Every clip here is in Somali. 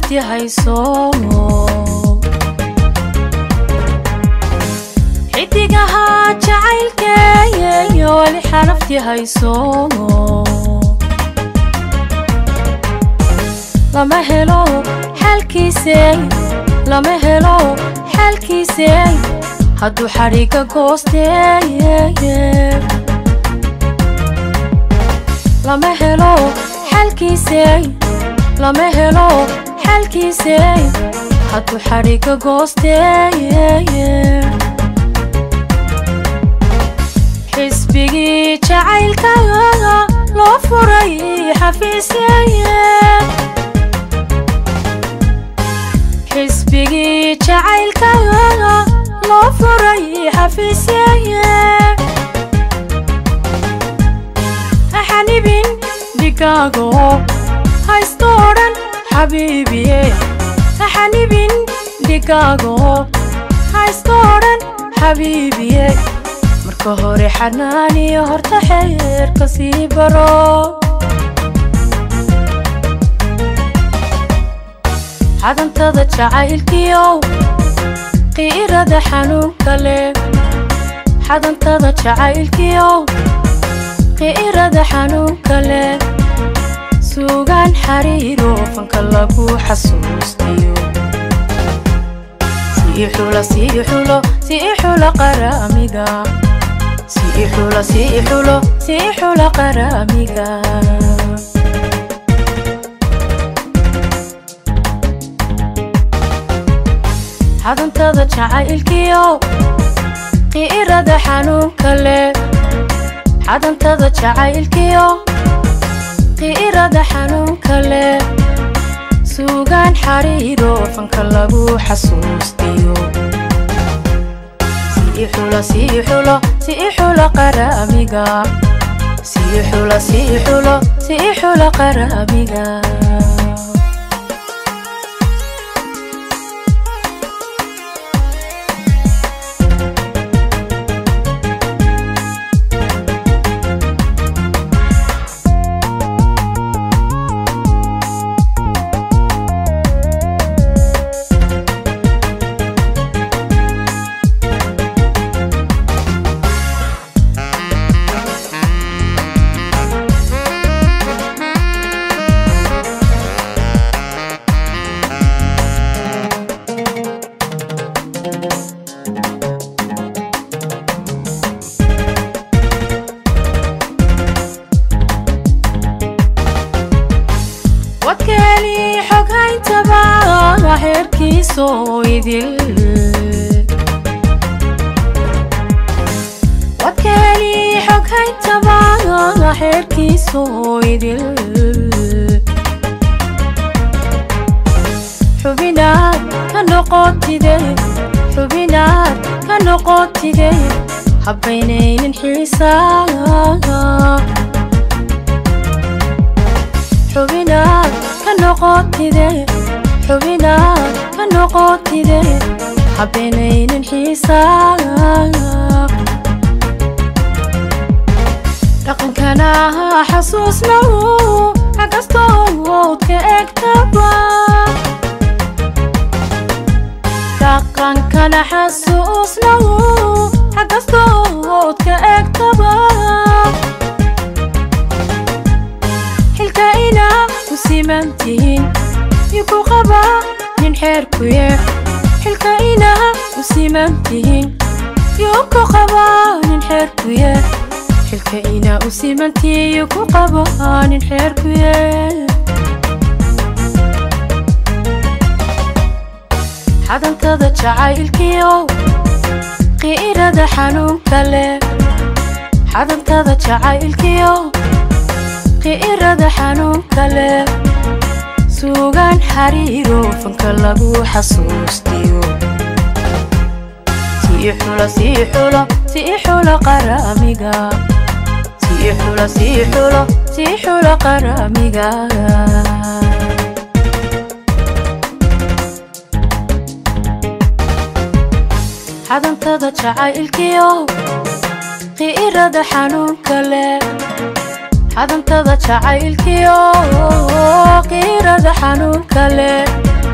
nafti hayso xidigaha jacaylkeeyo walixa nafti hayso lama helo xalkiisay hadduu xariga goosteeye lama helo xalkiisay hadduu xariga goosteeye xisbigii jacaylkaaga loo furay xafiisyeeye xisbigii jacaylkaaga loo furay xafiisyeeye axanibin digaago haysto dhan xabiibiye axanibin digaago haysto dhan xabiibiye marka hore xanaaniyo horta xeerka sii baro xadantada jacaylkiyo qiirada xanuunka leh xadantada jacaylkiyo qiirada xanuunka leh suugaan xariiro fanka lagu xasuustiyo sii xulo qaramiga sii xulo qaramiga xadantada jacaylkiyo qiirada xanuunka leh xadantada jacaylkiyo qiirada xanuunka leh suugaan xariiro fanka lagu xasuustiyo sii xulo qaramiga sii xulo qaramiga wadkeeni xog hayntaba xeerkiiso idil wadkeeni xog hayntaba xeerkiiso idil xubinaad ka noqotide habbaynaynin xiisaaga xubinaad ka noqotide habbaynaynin xiisaaga dhaqankana xasuusnaw xagastood ka egtaba dhaqankana xasuusnaw xagastood ka egtaba xilka inaa u simantihiin yuku qaba nin xeerkuye xilka inaa u simantihiin yuku qaba nin xeerkuye xilka inaa u simantihiin yuku qaba nin xeerkuye xadantada jacaylkiyo qiirada xanuunka leh xadantada jacaylkiyo qiirada xanuunka leh suugaan xariiro fanka lagu xasuustiyo sii xulo qaramiga sii xulo qaramiga xadantada jacaylkiyo qiirada xanuunka leh xadantada jacaylkiyo qiirada xanuunka leh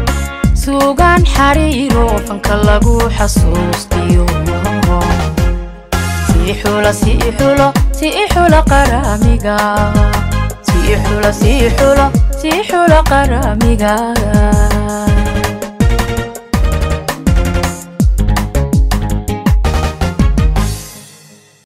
suugaan xariiro fanka lagu xasuustiyo siixula qaramiga siixula qaramiga